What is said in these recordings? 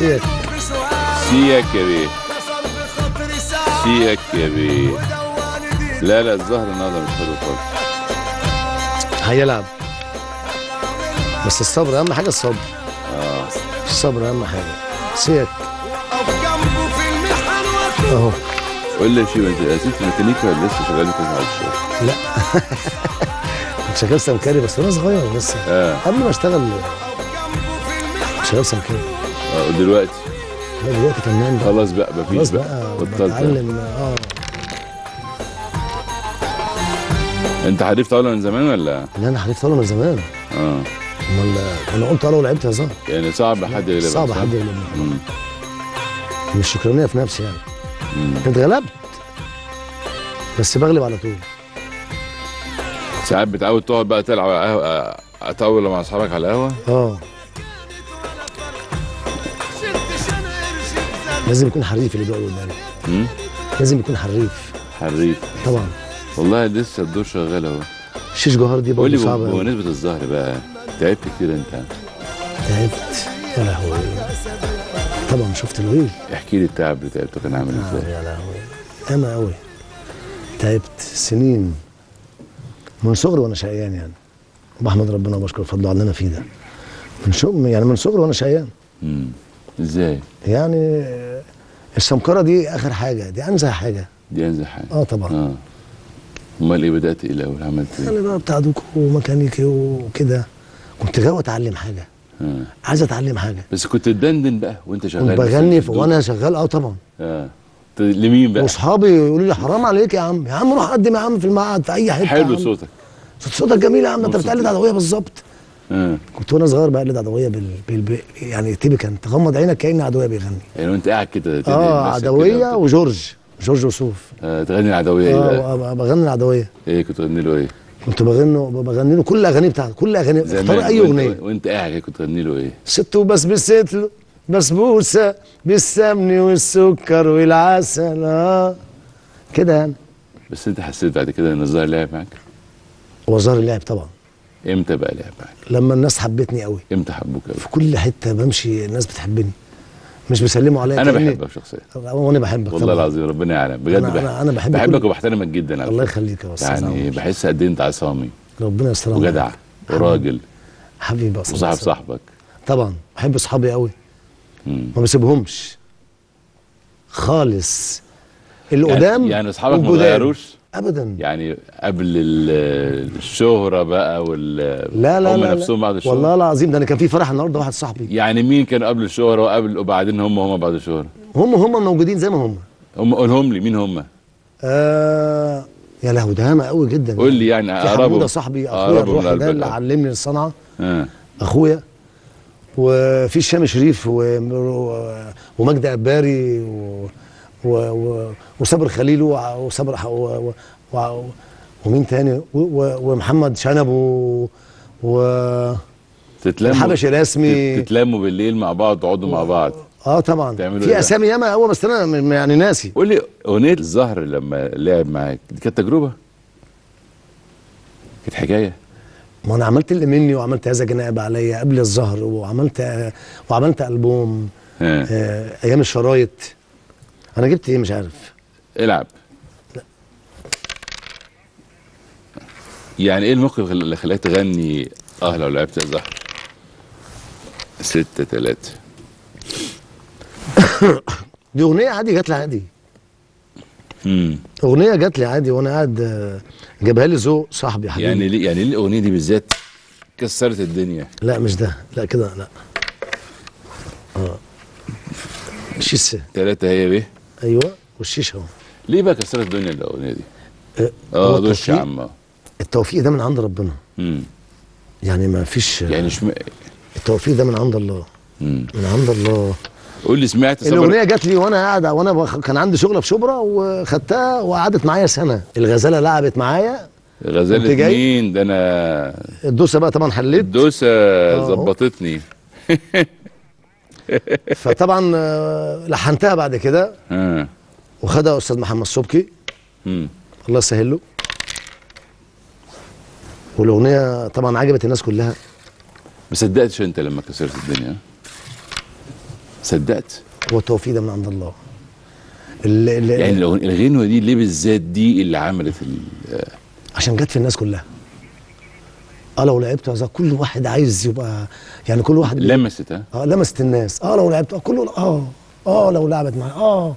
سيك. سيك يا بيه، سيك يا بيه. لا لا الظهر النهارده مش حلو خالص. هيلعب بس الصبر اهم حاجه، الصبر. الصبر اهم حاجه. سيك اهو. قول لي يا شيبه، انت اسيت ميكانيكا ولا لسه شغال في على الشغل؟ لا كنت شغال سمكري بس وانا صغير لسه. قبل ما اشتغل شغال سمكري. ودلوقتي؟ لا دلوقتي فنان بقى. خلاص بقى مفيش بقى بطلت بتعلم. انت حريف طاوله من زمان ولا؟ لا انا حريف طاوله من زمان. امال انا قلت طاوله ولعبت يا زهر. يعني صعب حد يغلبك؟ صعب حد يغلبني. مش شكرانيه في نفسي يعني. اتغلبت بس بغلب على طول. ساعات بتعود تقعد بقى تلعب على قهوه، طاوله مع اصحابك على القهوه؟ لازم يكون حريف اللي بيقعد قدامي. لازم يكون حريف. حريف طبعا. والله لسه الدور شغال اهو. شيش جوهر دي برضه صعبه. قول لي بمناسبه الظهر بقى، تعبت كتير انت؟ تعبت يا لهوي. طبعا شفت الويل. احكي لي التعب اللي تعبته كان عامل ازاي؟ يا لهوي ياما قوي. تعبت سنين من صغري وانا شقيان يعني. بحمد ربنا وبشكر فضله على اللي انا فيه ده. من صغري وانا شقيان. ازاي؟ يعني السمكره دي اخر حاجه، دي انزه حاجه. دي انزه حاجه؟ طبعا. امال ايه بدات ايه الاول؟ عملت ايه؟ انا بقى بتاع دوكو وميكانيكي وكده. كنت غاوي اتعلم حاجه. عايز اتعلم حاجه. بس كنت تدندن بقى وانت شغال؟ كنت بغني وانا شغال. طبعا. لمين بقى؟ واصحابي يقولوا لي حرام عليك يا عم، يا عم روح قدم يا عم في المعهد في اي حته. حلو صوتك. صوتك جميل يا عم، انت بتقلد عدويه بالظبط. كنت وانا صغير بقلد عدويه يعني كان تغمض عينك كأن عدويه بيغني. يعني وانت قاعد كده عدويه وجورج وسوف. تغني العدويه ايه بقى؟ بغني العدويه. ايه كنت بتغني له ايه؟ كنت بغني له كل الاغاني بتاعته، كل اغاني. اختار اي اغنيه. وانت قاعد كنت بتغني له ايه؟ ست وبسبست له بسبوسه بالسمن والسكر والعسل. كده يعني. بس انت حسيت بعد كده ان الظاهر لعب معاك؟ هو ظهر لعب طبعا. امتى بقى لعب معاك؟ لما الناس حبتني قوي. امتى حبوك قوي؟ في كل حته بمشي الناس بتحبني، مش بيسلموا عليا. انا بحبك شخصيا. وانا بحبك والله العظيم ربنا يعلم بجد. انا بحبك وبحترمك جدا. الله يخليك يا استاذ. يعني بحس قد ايه انت عصامي. ربنا يستر. وجدع وراجل حبيبي يا وصاحب صاحبك. طبعا بحب اصحابي قوي. ما بسيبهمش خالص. القدام يعني اصحابك ما اتغيروش ابدا. يعني قبل الشهره بقى لا هم نفسهم بعد الشهره. والله العظيم ده انا كان في فرح النهارده واحد صاحبي. يعني مين كان قبل الشهره وبعدين هم بعد الشهره؟ هم موجودين زي ما هم. قولهم لي مين هم؟ يا لهوي ده هامه قوي جدا. قول لي يعني اقربهم. ده صاحبي اخويا الروحي ده اللي علمني الصنعه. اخويا. وفي الشام شريف ومجدي قباري وصابر خليل وصابر ومين تاني ومحمد شنب وحبشي رسمي. تتلموا بالليل مع بعض تقعدوا مع بعض؟ طبعا في اسامي ياما قوي بس انا يعني ناسي. قول لي اغنيه الزهر لما لعب معاك دي كانت تجربه؟ كانت حكايه؟ ما انا عملت اللي مني وعملت هذا جناب عليا قبل الزهر وعملت البوم ايام الشرايط. انا جبت ايه مش عارف. العب. لا. يعني ايه الموقف اللي خلاك تغني لو لعبت الزهر؟ 6-3. دي اغنيه عادي جات لي عادي. اغنيه جات لي عادي وانا قاعد جابها لي ذوق صاحبي حبيبي. يعني ليه الاغنيه دي بالذات كسرت الدنيا؟ لا مش ده، لا كده لا. شيشه 3 هي بيه. ايوه والشيشه اهو. ليه بقى كسرت الدنيا الاغنيه دي؟ دوش يا عم. التوفيق ده من عند ربنا. يعني ما فيش يعني التوفيق ده من عند الله. من عند الله. قول لي سمعت الاغنيه جات لي وانا قاعد كان عندي شغله في شبرا وخدتها وقعدت معايا سنه. الغزاله لعبت معايا. غزاله مين ده؟ انا الدوسه بقى طبعا حليت. الدوسه ظبطتني. فطبعا لحنتها بعد كده. وخدها استاذ محمد صبحي. الله يسهل له. والاغنيه طبعا عجبت الناس كلها. ما صدقتش انت لما كسرت الدنيا؟ صدقت؟ هو التوفيق ده من عند الله. يعني لو الغنوه دي ليه بالذات دي اللي عملت عشان جت في الناس كلها. لو لعبت هذا كل واحد عايز يبقى، يعني كل واحد لمست. لمست الناس. لو لعبت كله لو لعبت معايا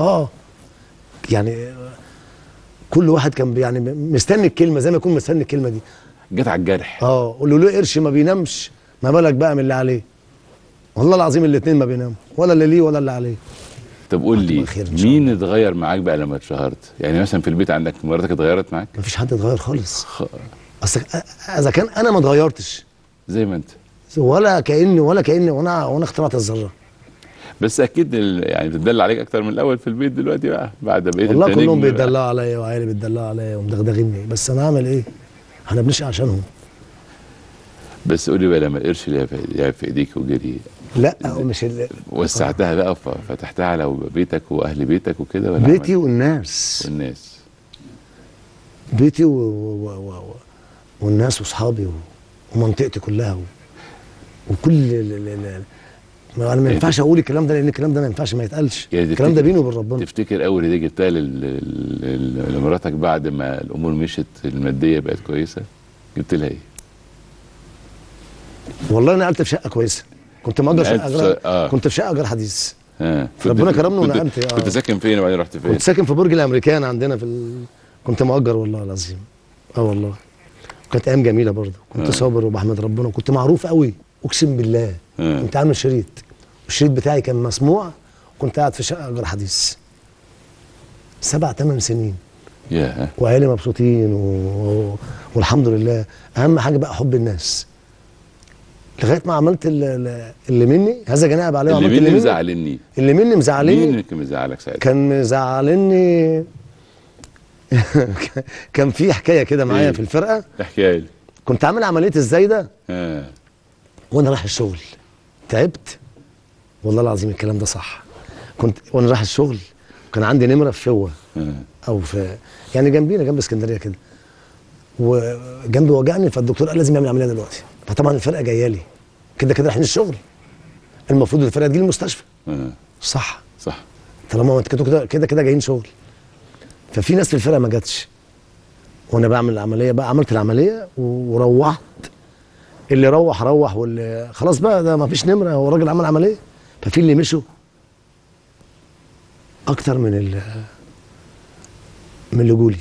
يعني كل واحد كان يعني مستني الكلمه، زي ما يكون مستني الكلمه دي. جت على الجرح. قول له ليه قرش ما بينامش، ما بالك بقى من اللي عليه. والله العظيم الاثنين ما بيناموا، ولا اللي ليه ولا اللي عليه. طب قول لي مين اتغير معاك بقى لما اتشهرت؟ يعني مثلا في البيت عندك مراتك اتغيرت معاك؟ مفيش حد اتغير خالص. اصل اذا كان انا ما اتغيرتش زي ما انت، ولا كاني وانا اخترعت الذره. بس اكيد يعني بتدلع عليك اكتر من الاول في البيت دلوقتي بقى بعد بقيت والله كلهم بيدلعوا عليا وعيالي بيدلعوا عليا ومدغدغيني، بس انا اعمل ايه؟ احنا بنشقى عشانهم. بس قولي بقى لما القرش لعب في ايديك وجري، لا مش وسعتها بقى وفتحتها على بيتك واهل بيتك وكده، ولا بيتي والناس بيتي والناس واصحابي ومنطقتي كلها وكل انا ما ينفعش اقول الكلام ده، لان الكلام ده ما ينفعش ما يتقالش. يعني الكلام ده بيني وبين ربنا. تفتكر اول هديه جبتها لمراتك بعد ما الامور مشت الماديه بقت كويسه، جبت لها ايه؟ والله انا نقلت في شقه كويسه، كنت مأجر شقه كنت في شقه ايجار حديث. ربنا كرمني ونقلت. كنت ساكن فين وبعدين رحت فين؟ كنت ساكن في برج الامريكان عندنا كنت مأجر والله العظيم. والله كانت ايام جميله برضه. كنت صابر وبحمد ربنا، وكنت معروف قوي اقسم بالله. كنت عامل شريط، والشريط بتاعي كان مسموع، وكنت قاعد في شقه ايجار حديث 7 8 سنين. وعيالي مبسوطين والحمد لله. اهم حاجه بقى حب الناس، لغايه ما عملت اللي مني هذا جناب عليه. اللي مني مزعلني. اللي مني مزعلني. مين اللي كان مزعلك ساعتها؟ كان مزعلني كان في حكايه كده معايا في الفرقه. احكيها لي. كنت عامل عمليه الزايده وانا رايح الشغل، تعبت والله العظيم الكلام ده صح. كنت وانا رايح الشغل كان عندي نمره في فوه او في يعني جنبينا جنب اسكندريه كده، وجنبي وجعني، فالدكتور قال لازم يعمل عمليه دلوقتي. فطبعا الفرقه جايه لي كده رايحين الشغل، المفروض الفرقه تجي المستشفى. صح طالما انتوا كده جايين شغل. ففي ناس في الفرقه ما جاتش، وانا بعمل العمليه بقى. عملت العمليه وروحت. اللي روح واللي خلاص بقى ده ما فيش نمره، هو الراجل عمل عمليه. ففي اللي مشوا اكتر من اللي جولي.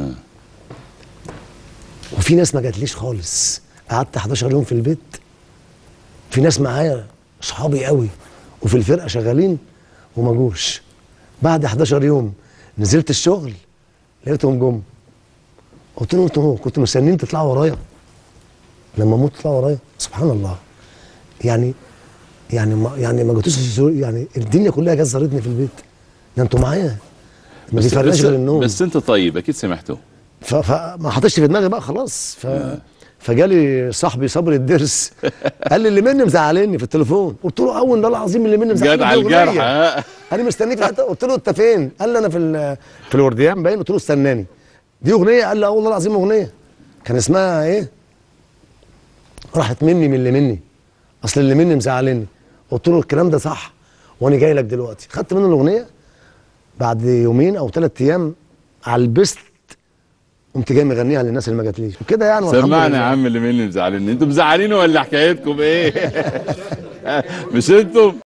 وفي ناس ما جاتليش خالص. قعدت 11 يوم في البيت. في ناس معايا صحابي قوي وفي الفرقه شغالين وما جوش. بعد 11 يوم نزلت الشغل لقيتهم جم. قلت لهم انتوا كنتوا مستنيين تطلعوا ورايا؟ لما اموت تطلعوا ورايا؟ سبحان الله. يعني ما جاتوش، يعني الدنيا كلها جت زارتني في البيت. ده انتوا معايا ما بيفرقش غير النوم. بس انت طيب اكيد سمعته. فما حطيتش في دماغي بقى خلاص. فجالي صاحبي صبري الدرس قال لي اللي مني مزعلني في التليفون. قلت له والله العظيم اللي مني مزعلني. جت على الجرح. انا مستنيك في حته. قلت له انت فين؟ قال لي انا في الورديان باين. قلت له استناني، دي اغنيه. قال لي والله العظيم اغنيه. كان اسمها ايه؟ راحت مني من اللي مني، اصل اللي مني مزعلني. قلت له الكلام ده صح وانا جاي لك دلوقتي. خدت منه الاغنيه. بعد يومين او 3 ايام علبست، قمت جاي مغنيها للناس اللي ما جاتليش وكده يعني. سمعنا يا عم اللي مني مزعلني. انتوا مزعلين ولا حكايتكم ايه؟ مش انتم